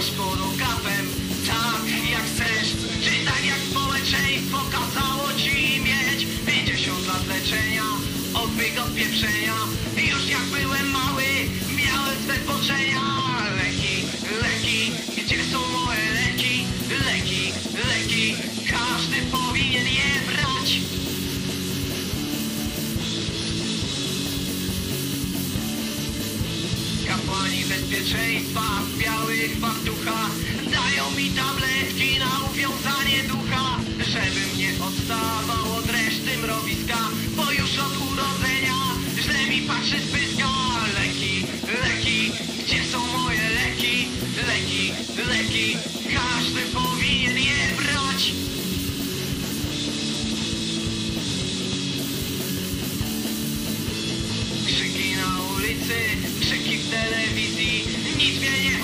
masz pod okapem, tak jak chcesz, czy tak jak społeczeństwo kazało ci mieć 50 lat leczenia, odwyk od pieprzenia. Już jak byłem mały, miałem swe zboczenia. Leki, leki, gdzie są moje leki? Leki, leki, każdy powinien je brać. Kapłani bezpieczeństwa w białych fartuchach dają mi tabletki na uwiązanie ducha, żebym nie odstawał od reszty mrowiska, bo już od urodzenia źle mi patrzy z pyska. Leki, leki, gdzie są moje leki? Leki, leki, każdy powinien je brać. Krzyki na ulicy, krzyki w telewizji, nic mnie nie